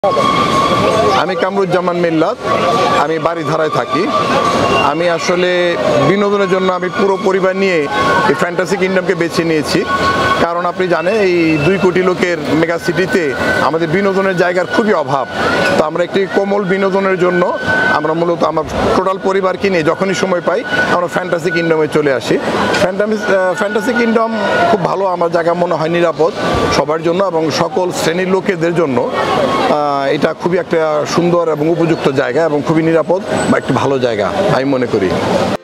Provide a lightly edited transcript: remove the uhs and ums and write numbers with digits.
আমি কামরুজ্জামান মিল্লাত, আমি বাড়িধারায় থাকি। আমি আসলে বিনোদনের জন্য আমি পুরো পরিবার নিয়ে এই ফ্যান্টাসি কিংডমকে বেছে নিয়েছি, কারণ আপনি জানেন এই 2 কোটি লোকের মেগা সিটিতে আমাদের বিনোদনের জায়গার খুবই অভাব। তো আমরা একটি কোমল বিনোদনের জন্য আমরা মূলত আমার টোটাল পরিবারকে নিয়ে যখনই সময় পাই আমরা ফ্যান্টাসি কিংডমে চলে আসি। ফ্যান্টাসি কিংডম খুব ভালো আমার জায়গা মনে হয়, নিরাপদ সবার জন্য এবং সকল শ্রেণীর লোকেদের জন্য এটা খুবই একটা সুন্দর এবং উপযুক্ত জায়গা এবং খুবই নিরাপদ বা একটি ভালো জায়গা আমি মনে করি।